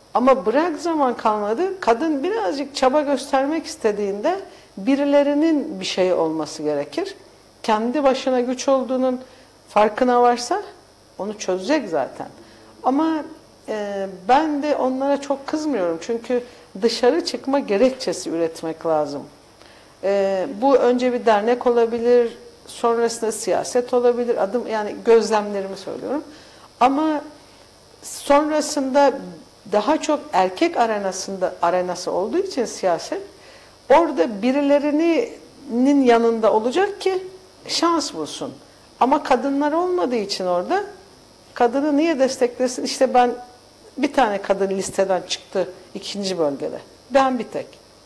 Ama bırak zaman kalmadı. Kadın birazcık çaba göstermek istediğinde birilerinin bir şeyi olması gerekir. Kendi başına güç olduğunun farkına varsa onu çözecek zaten. Ama e, ben de onlara çok kızmıyorum. Çünkü dışarı çıkma gerekçesi üretmek lazım. E, bu önce bir dernek olabilir, sonrasında siyaset olabilir. Adım yani gözlemlerimi söylüyorum. Ama sonrasında daha çok erkek arenasında arenası olduğu için siyaset, orada birilerinin yanında olacak ki şans bulsun. Ama kadınlar olmadığı için orada kadını niye desteklesin? İşte ben bir tane kadın listeden çıktı ikinci bölgede. Ben bir tek.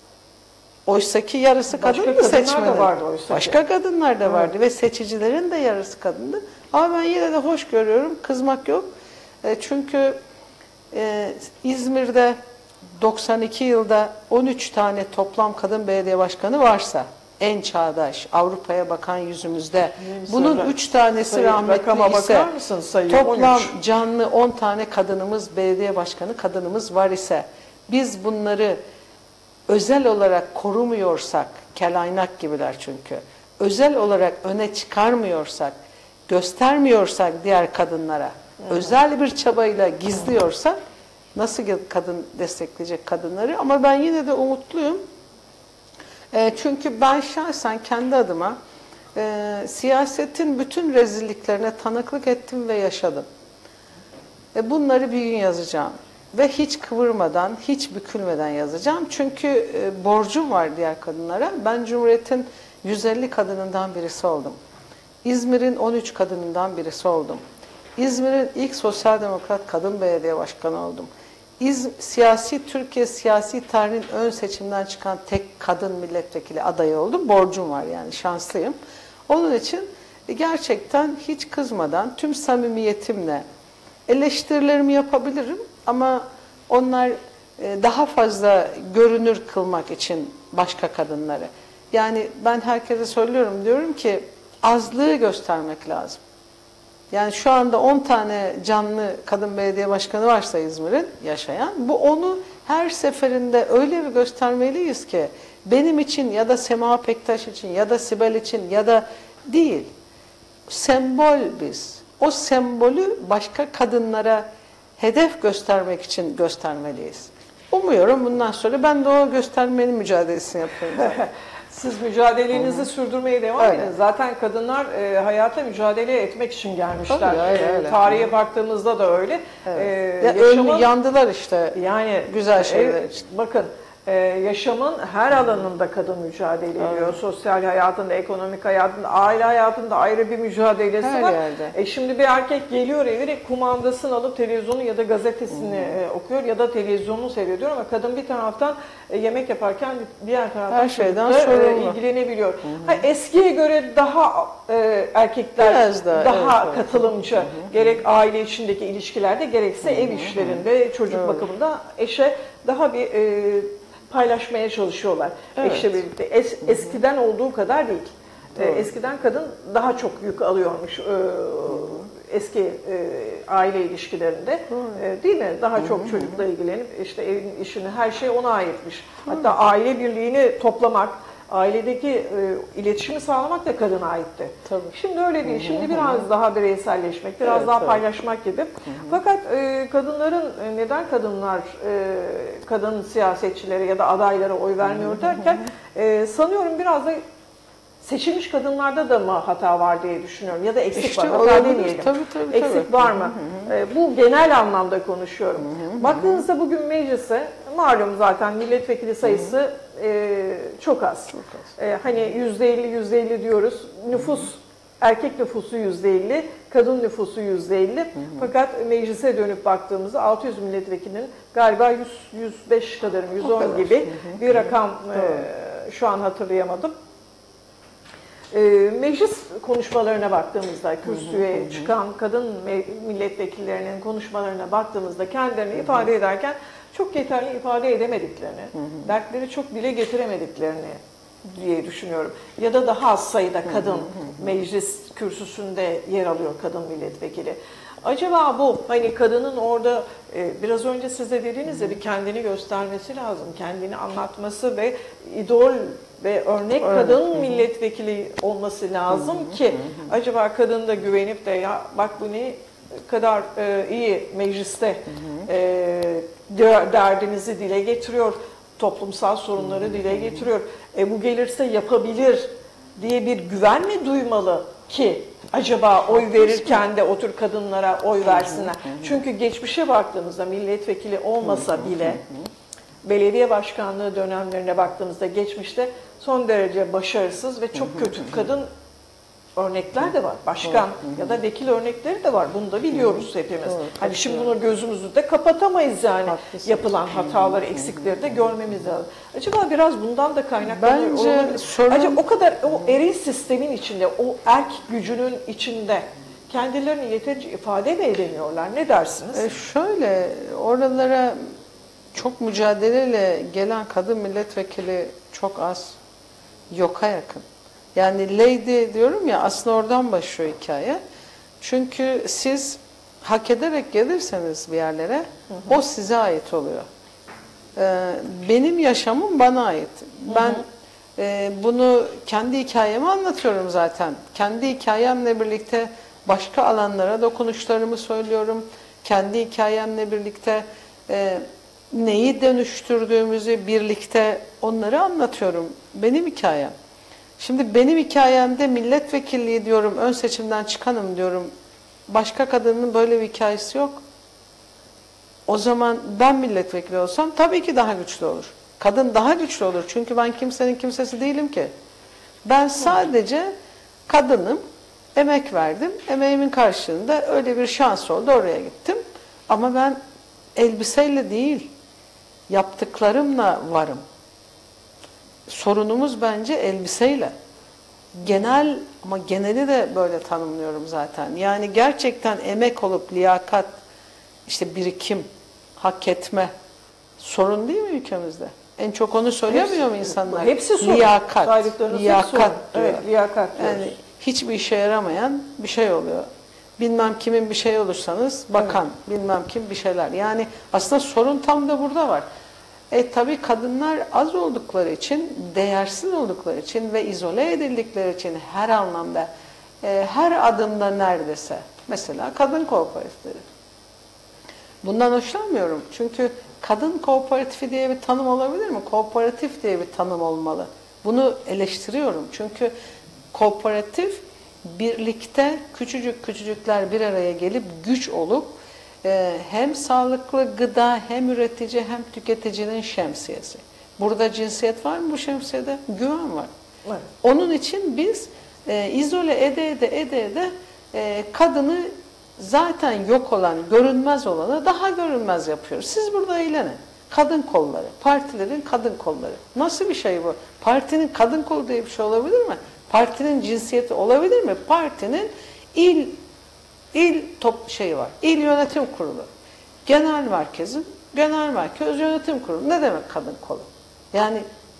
Oysaki yarısı kadındı seçmenin. Da vardı oysa Başka kadınlar da vardı evet. Ve seçicilerin de yarısı kadındı. Ama ben yine de hoş görüyorum. Kızmak yok. E, çünkü e, İzmir'de doksan iki yılda on üç tane toplam kadın belediye başkanı varsa en çağdaş, Avrupa'ya bakan yüzümüzde bunun üç tanesi sayı, rahmetli ise mısın, sayı, toplam on üç canlı on tane kadınımız, belediye başkanı kadınımız var ise biz bunları özel olarak korumuyorsak, kelaynak gibiler çünkü, özel olarak öne çıkarmıyorsak, göstermiyorsak diğer kadınlara, hı-hı, özel bir çabayla gizliyorsak, nasıl kadın destekleyecek kadınları? Ama ben yine de umutluyum. E, çünkü ben şahsen kendi adıma e, siyasetin bütün rezilliklerine tanıklık ettim ve yaşadım. E, bunları bir gün yazacağım. Ve hiç kıvırmadan, hiç bükülmeden yazacağım. Çünkü e, borcum var diğer kadınlara. Ben Cumhuriyet'in yüz elli kadınından birisi oldum. İzmir'in on üç kadınından birisi oldum. İzmir'in ilk sosyal demokrat kadın belediye başkanı oldum. İz, siyasi Türkiye siyasi tarihinin ön seçimden çıkan tek kadın milletvekili adayı oldum. Borcum var yani, şanslıyım. Onun için gerçekten hiç kızmadan, tüm samimiyetimle eleştirilerimi yapabilirim. Ama onlar daha fazla görünür kılmak için başka kadınları. Yani ben herkese söylüyorum, diyorum ki azlığı göstermek lazım. Yani şu anda on tane canlı kadın belediye başkanı varsa İzmir'in yaşayan, bu onu her seferinde öyle bir göstermeliyiz ki benim için ya da Sema Pektaş için ya da Sibel için ya da değil. Sembol biz. O sembolü başka kadınlara hedef göstermek için göstermeliyiz. Umuyorum bundan sonra ben de o göstermenin mücadelesini yapıyorum. Siz mücadelenizi Hı-hı. sürdürmeye devam öyle. edin. Zaten kadınlar e, hayata mücadele etmek için gelmişler. Tabii, öyle, e, öyle. Tarihe Hı-hı. baktığımızda da öyle. Evet. E, ya yaşamın, yandılar işte. Yani güzel şeyler e, için. Bakın. Ee, yaşamın her alanında kadın mücadele ediyor. Evet. Sosyal hayatında, ekonomik hayatında, aile hayatında ayrı bir mücadelesi her var. Yerde. E şimdi bir erkek geliyor evine, kumandasını alıp televizyonu ya da gazetesini e, okuyor ya da televizyonunu seyrediyor ama kadın bir taraftan e, yemek yaparken diğer taraftan her şeyden e, ilgilenebiliyor. Ha, eskiye göre daha e, erkekler daha, daha evet, katılımcı. Hı hı. Gerek aile içindeki ilişkilerde gerekse hı hı. ev işlerinde, çocuk evet. bakımında eşe daha bir e, paylaşmaya çalışıyorlar evet. eşle birlikte. Es, eskiden olduğu kadar değil. Doğru. Eskiden kadın daha çok yük alıyormuş e, eski e, aile ilişkilerinde. E, değil mi? Daha Hı-hı. çok çocukla ilgilenip işte evin işini, her şey ona aitmiş. Hı-hı. Hatta aile birliğini toplamak, ailedeki e, iletişimi sağlamak da kadına aitti. Tabii. Şimdi öyle değil. Şimdi biraz daha bireyselleşmek, biraz evet, daha evet. paylaşmak gibi. Hı hı. Fakat e, kadınların e, neden kadınlar e, kadın siyasetçilere ya da adaylara oy vermiyor derken e, sanıyorum biraz da seçilmiş kadınlarda da mı hata var diye düşünüyorum ya da eksik işte var. Hata demeyelim. Tabii, tabii, eksik tabii. var mı? Hı hı. E, bu genel anlamda konuşuyorum. Hı hı. Baktığınızda bugün meclise malum zaten milletvekili sayısı hı hı. E, çok az. Çok az. E, hani yüzde elli yüzde elli diyoruz. Nüfus hı hı. erkek nüfusu yüzde elli, kadın nüfusu yüzde elli. Hı hı. Fakat meclise dönüp baktığımızda altı yüz milletvekilinin galiba yüz yüz beş kadarım, yüz on gibi hı hı. bir rakam e, şu an hatırlayamadım. E, meclis konuşmalarına baktığımızda, kürsüye çıkan kadın milletvekillerinin konuşmalarına baktığımızda kendilerini hı hı. ifade ederken çok yeterli ifade edemediklerini, hı hı. dertleri çok dile getiremediklerini diye düşünüyorum. Ya da daha az sayıda kadın meclis kürsüsünde yer alıyor, kadın milletvekili. Acaba bu hani kadının orada e, biraz önce siz de dediğiniz gibi kendini göstermesi lazım, kendini anlatması ve idol ve örnek Öyle. kadın milletvekili olması lazım ki acaba kadın da güvenip de ya bak bu ne kadar e, iyi mecliste e, derdinizi dile getiriyor, toplumsal sorunları dile getiriyor. E, bu gelirse yapabilir diye bir güven mi duymalı ki acaba oy verirken de o tür kadınlara oy versinler? Çünkü geçmişe baktığımızda milletvekili olmasa bile belediye başkanlığı dönemlerine baktığımızda geçmişte son derece başarısız ve çok kötü kadın örnekler de var. Başkan ya da vekil örnekleri de var. Bunu da biliyoruz hepimiz. Doğru, hani şimdi bunu gözümüzü de kapatamayız yani. Haklısın. Yapılan hataları, eksikleri de görmemiz lazım. Acaba biraz bundan da kaynaklanıyor Bence olabilir. sorun- Acaba o kadar o eril sistemin içinde, o erk gücünün içinde kendilerini yeterince ifade mi edemiyorlar? Ne dersiniz? E şöyle, oralara çok mücadeleyle gelen kadın milletvekili çok az, yoka yakın. Yani lady diyorum ya, aslında oradan başlıyor hikaye. Çünkü siz hak ederek gelirseniz bir yerlere, hı hı. o size ait oluyor. Ee, benim yaşamım bana ait. Ben hı hı. E, bunu kendi hikayemi anlatıyorum zaten. Kendi hikayemle birlikte başka alanlara dokunuşlarımı söylüyorum. Kendi hikayemle birlikte e, neyi dönüştürdüğümüzü birlikte onları anlatıyorum. Benim hikayem. Şimdi benim hikayemde milletvekilliği diyorum, ön seçimden çıkanım diyorum. Başka kadının böyle bir hikayesi yok. O zaman ben milletvekili olsam tabii ki daha güçlü olur. Kadın daha güçlü olur. Çünkü ben kimsenin kimsesi değilim ki. Ben sadece kadınım, emek verdim. Emeğimin karşılığında öyle bir şans oldu, oraya gittim. Ama ben elbiseyle değil, yaptıklarımla varım. Sorunumuz bence elbiseyle. Genel, ama geneli de böyle tanımlıyorum zaten. Yani gerçekten emek olup liyakat, işte birikim, hak etme sorun değil mi ülkemizde? En çok onu söylemiyor mu insanlar? Hepsi sorun. Liyakat. Liyakat diyor. Evet, liyakat diyoruz. Yani hiçbir işe yaramayan bir şey oluyor. Bilmem kimin bir şey olursanız bakan, evet. bilmem kim bir şeyler. Yani aslında sorun tam da burada var. E tabii kadınlar az oldukları için, değersiz oldukları için ve izole edildikleri için her anlamda, e, her adımda neredeyse, mesela kadın kooperatifleri. Bundan hoşlanmıyorum. Çünkü kadın kooperatifi diye bir tanım olabilir mi? Kooperatif diye bir tanım olmalı. Bunu eleştiriyorum. Çünkü kooperatif birlikte küçücük küçücükler bir araya gelip güç olup hem sağlıklı gıda, hem üretici, hem tüketicinin şemsiyesi. Burada cinsiyet var mı bu şemsiyede? Güven var. Evet. Onun için biz e, izole ede ede ede ede e, kadını zaten yok olan, görünmez olanı daha görünmez yapıyoruz. Siz burada eğlenin. Kadın kolları, partilerin kadın kolları. Nasıl bir şey bu? Partinin kadın kolu diye bir şey olabilir mi? Partinin cinsiyeti olabilir mi? Partinin il İl top şeyi var. İl yönetim kurulu. Genel merkezin, genel merkez yönetim kurulu. Ne demek kadın kolu? Yani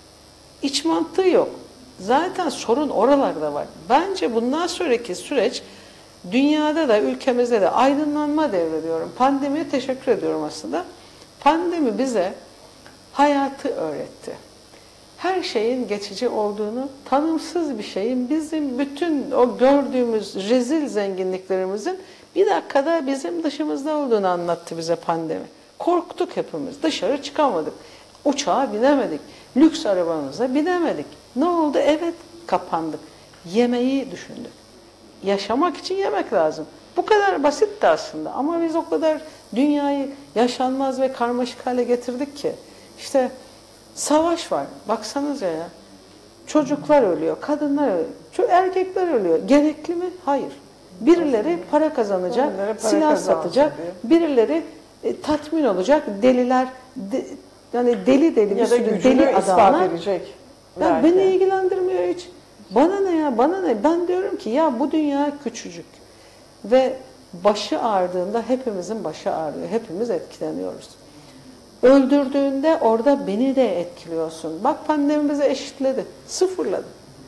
iç mantığı yok. Zaten sorun oralarda var. Bence bundan sonraki süreç dünyada da ülkemizde de aydınlanma devrediyorum. Pandemiye teşekkür ediyorum aslında. Pandemi bize hayatı öğretti. Her şeyin geçici olduğunu, tanımsız bir şeyin bizim bütün o gördüğümüz rezil zenginliklerimizin bir dakikada bizim dışımızda olduğunu anlattı bize pandemi. Korktuk hepimiz, dışarı çıkamadık, uçağa binemedik, lüks arabamıza binemedik. Ne oldu? Evet, kapandık. Yemeği düşündük. Yaşamak için yemek lazım. Bu kadar basitti aslında ama biz o kadar dünyayı yaşanmaz ve karmaşık hale getirdik ki. İşte savaş var. Baksanıza ya. Çocuklar ölüyor, kadınlar ölüyor, erkekler ölüyor. Gerekli mi? Hayır. Birileri para kazanacak, para silah satacak, diyor. Birileri e, tatmin olacak, deliler, de, yani deli deli bir sürü deli adamlar. Edecek. Ya beni ilgilendirmiyor hiç. Bana ne ya, bana ne? Ben diyorum ki ya bu dünya küçücük ve başı ağrıdığında hepimizin başı ağrıyor, hepimiz etkileniyoruz. Öldürdüğünde orada beni de etkiliyorsun. Bak pandemi bizi eşitledi, sıfırladı.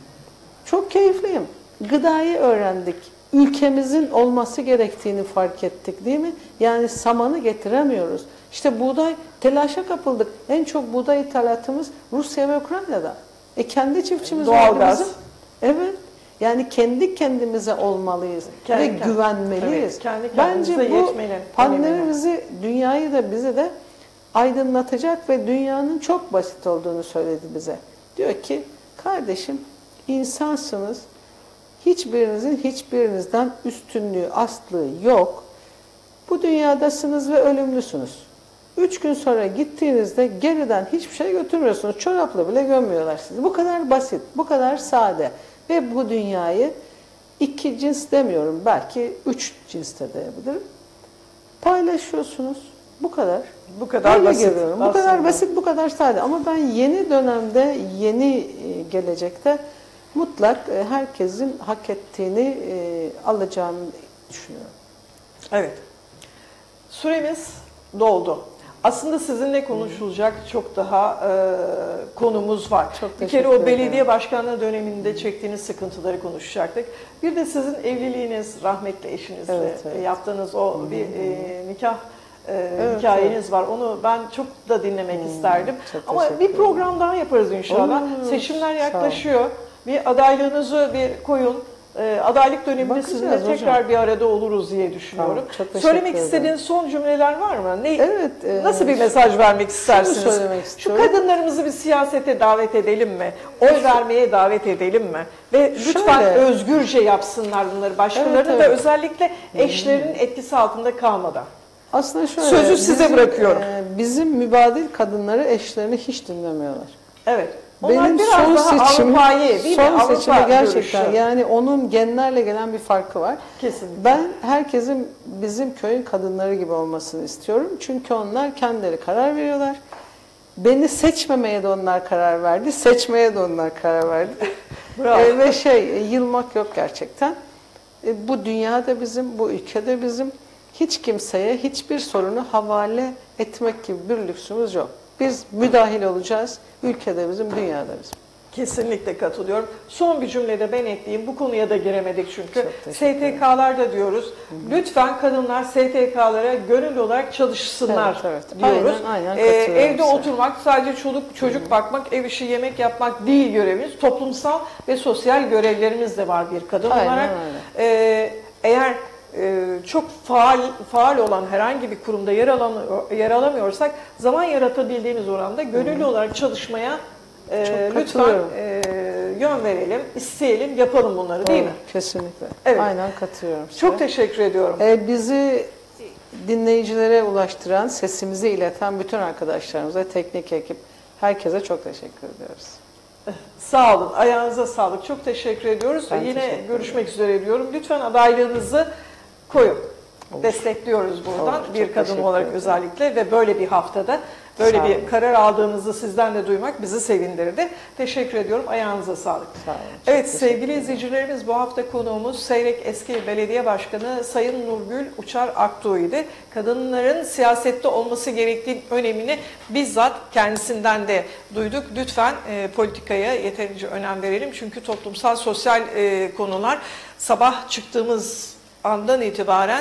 Çok keyifliyim. Gıdayı öğrendik. Ülkemizin olması gerektiğini fark ettik değil mi? Yani samanı getiremiyoruz. İşte buğday, telaşa kapıldık. En çok buğday ithalatımız Rusya ve Ukrayna'da. E kendi çiftçimiz vardı Doğalgaz. bizim. Evet. Yani kendi kendimize olmalıyız Kendi ve kendimize. güvenmeliyiz. Evet, kendi Bence kendimize bu yetmeli. pandemi Önemli. bizi, dünyayı da bizi de aydınlatacak ve dünyanın çok basit olduğunu söyledi bize. Diyor ki, kardeşim insansınız, hiçbirinizin hiçbirinizden üstünlüğü, aslığı yok. Bu dünyadasınız ve ölümlüsünüz. Üç gün sonra gittiğinizde geriden hiçbir şey götürmüyorsunuz. Çorapla bile gömmüyorlar sizi. Bu kadar basit, bu kadar sade. Ve bu dünyayı iki cins demiyorum, belki üç cinste diyebilirim. Paylaşıyorsunuz. Bu kadar. Bu kadar Öyle basit. görüyorum. Bu aslında. kadar basit, bu kadar sade. Ama ben yeni dönemde, yeni e, gelecekte mutlak e, herkesin hak ettiğini e, alacağını düşünüyorum. Evet. Süremiz doldu. Aslında sizinle konuşulacak çok daha e, konumuz var. Çok bir kere teşekkür o belediye ederim. başkanlığı döneminde çektiğiniz sıkıntıları konuşacaktık. Bir de sizin evliliğiniz, rahmetli eşinizle Evet, evet. yaptığınız o bir e, nikah e, Evet, hikayeniz var. Onu ben çok da dinlemek isterdim. çok Ama teşekkür bir ederim. program daha yaparız inşallah. Olur, Seçimler sağ olun. yaklaşıyor. Bir adaylığınızı bir koyun. E, adaylık döneminde Bakacağız sizinle hocam. tekrar bir arada oluruz diye düşünüyorum. Tamam, çok teşekkür Söylemek ederim. istediğiniz son cümleler var mı? Ne, Evet. e, Nasıl bir mesaj vermek istersiniz? söylemek Şu istiyorum. kadınlarımızı bir siyasete davet edelim mi? Oy vermeye davet edelim mi? Ve lütfen Şöyle. özgürce yapsınlar bunları. Başkalarının Evet, da evet. özellikle eşlerinin etkisi altında kalmadan. Aslında şöyle, Sözü size bırakıyorum. e, bizim mübadil kadınları eşlerini hiç dinlemiyorlar. Evet. Onlar Benim biraz son daha seçimi, Avrupa'yı, değil mi? son Avrupa seçimi gerçekten görüşü. yani onun genlerle gelen bir farkı var. Kesinlikle. Ben herkesin bizim köyün kadınları gibi olmasını istiyorum. Çünkü onlar kendileri karar veriyorlar. Beni seçmemeye de onlar karar verdi, seçmeye de onlar karar verdi. Bravo. E, ve şey, e, yılmak yok gerçekten. E, bu dünya da bizim, bu ülke de bizim. Hiç kimseye hiçbir sorunu havale etmek gibi bir lüksümüz yok. Biz müdahil olacağız. Ülkede bizim, dünyada bizim. Kesinlikle katılıyorum. Son bir cümlede ben ekleyeyim. Bu konuya da giremedik çünkü. Çok teşekkür S T K'larda diyoruz. Lütfen kadınlar S T K'lara gönüllü olarak çalışsınlar Evet, evet. diyoruz. Aynen, aynen Ee, katılıyorum evde size. oturmak, sadece çoluk çocuk bakmak, ev işi yemek yapmak değil görevimiz. Toplumsal ve sosyal görevlerimiz de var bir kadın Aynen olarak. öyle. Ee, eğer e, çok faal faal olan herhangi bir kurumda yer, alan, yer alamıyorsak zaman yaratabildiğimiz oranda gönüllü olarak çalışmaya e, Çok lütfen katılıyorum. e, yön verelim, isteyelim, yapalım bunları değil mi? Kesinlikle. Evet. Aynen katılıyorum size. Çok teşekkür ediyorum. Ee, bizi dinleyicilere ulaştıran, sesimizi ileten bütün arkadaşlarımıza, teknik ekip, herkese çok teşekkür ediyoruz. Sağ olun, ayağınıza sağlık. Çok teşekkür ediyoruz. Ben Yine teşekkür görüşmek üzere diyorum. Lütfen adaylığınızı koyun. Destekliyoruz buradan Olur, bir çok kadın teşekkür olarak ederim. özellikle ve böyle bir haftada böyle Sağ bir olun. karar aldığınızı sizden de duymak bizi sevindirdi. Teşekkür ediyorum. Ayağınıza sağlık. Sağ olun. Çok Evet teşekkür sevgili ederim. izleyicilerimiz, bu hafta konuğumuz Seyrek Eski Belediye Başkanı Sayın Nurgül Uçar Aktuğ idi. Kadınların siyasette olması gerektiği önemini bizzat kendisinden de duyduk. Lütfen e, politikaya yeterince önem verelim. Çünkü toplumsal sosyal e, konular sabah çıktığımız andan itibaren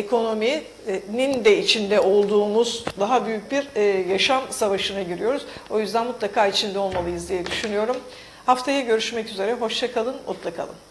ekonominin de içinde olduğumuz daha büyük bir e, yaşam savaşına giriyoruz. O yüzden mutlaka içinde olmalıyız diye düşünüyorum. Haftaya görüşmek üzere. Hoşça kalın, mutlu kalın.